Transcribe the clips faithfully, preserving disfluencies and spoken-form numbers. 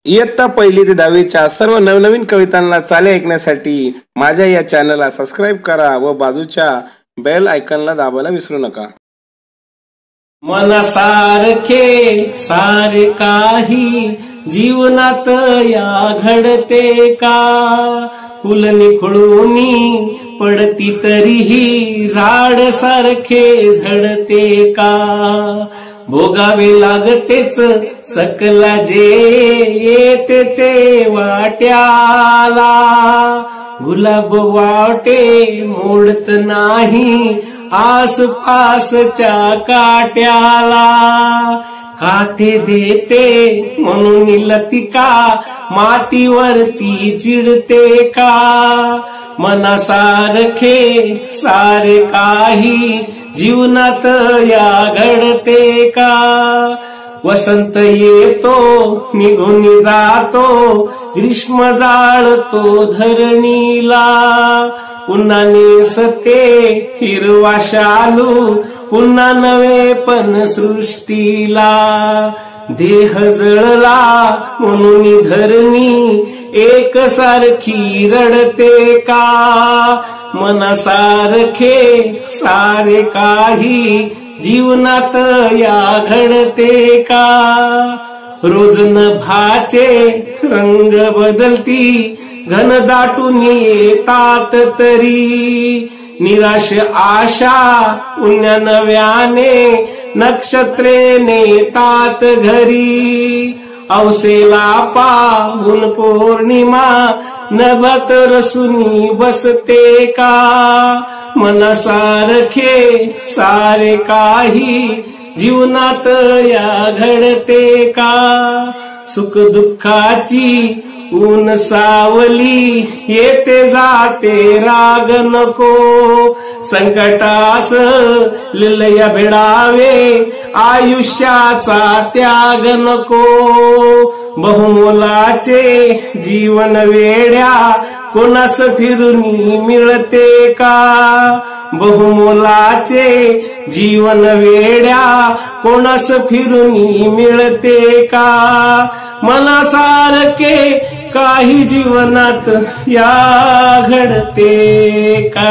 इयत्ता पहिली ते दहावीच्या सर्व नवनवीन कवितांना चाले ऐकण्यासाठी माझ्या या चॅनलला सबस्क्राइब करा व बाजूच्या बेल आयकॉनला दाबायला विसरू नका। मनासारखे सारे काही जीवनात या घडते का, फुल निखळूनी पडती तरीही झाड सारखे झडते का, भोगावे लागतेच सकला जे येते ते वाट्याला, गुलाब वाटे मोडत नाही आसपासच्या काट्याला, काटे देते म्हणून लतिका मातीवरती चिडते का, मनासारखे सारे काही जीवनात या घडते का, वसंत येतो निघून जातो ग्रीष्म जाळतो धरणीला, पुन्हा नेसते हिरवा शालू पुन्हा नवे पण सृष्टीला, देह जळला म्हणून धरणी एक सारखी रडते का, मनासारखे सारे काही जीवनात या घडते का, रोज नभाचे रंग बदलती घन दाटून येतात तरी, निराश आशा पुन्हा नव्याने नक्षत्रे नेतात घरी, अवसेला पाहून पौर्णिमा नभत रसूनी बसते का, मनासारखे सारे काही जीवनात या घडते का, सुख दुःखाची ऊन सावली येते जाते राग नको, संकटास लिलया भिडावे आयुष्याचा त्याग नको, बहुमोलाचे जीवन वेड्या कोणास फिरूनी मिळते का, बहुमोलाचे जीवन वेड्या कोणास फिरूनी मिळते का, मनासारखे काही जीवनात या घडते का,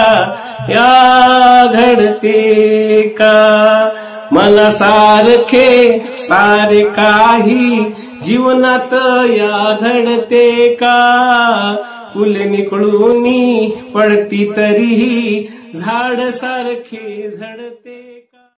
या घडते का, मनासारखे सारे काही जीवनात या घडते का, फुले निखळूनी पडती तरीही झाड सारखे झडते।